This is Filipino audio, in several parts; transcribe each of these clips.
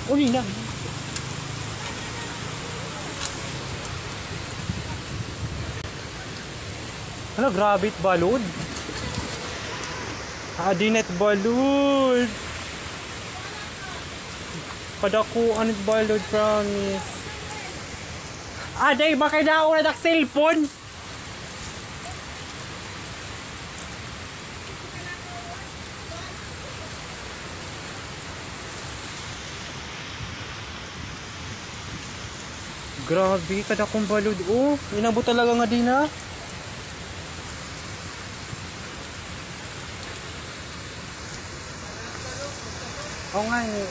Uli na. Ano, grabe it balod. Adinet balod. Padakuan it balod, promise. Aday, baka na ako na cellphone. Grabe, kada kong balod. Oh, inabot talaga nga din ha. Oo nga eh.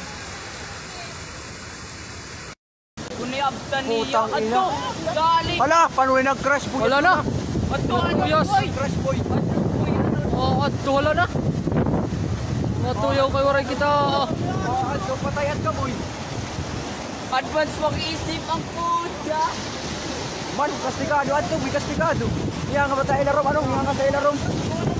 Kuniabtan niya. Ato, galing. Hala, paano nag-crash boy? Wala na. Ato, Crash boy. Oo, ato, wala na. Matuyaw kayo rin kita. Ato, patayan ka boy. Advance mag-iisip ang puta. Man, kastigado. Ato, may kastigado. Iyan nga ba tayo larom? Anong iyan nga tayo larom?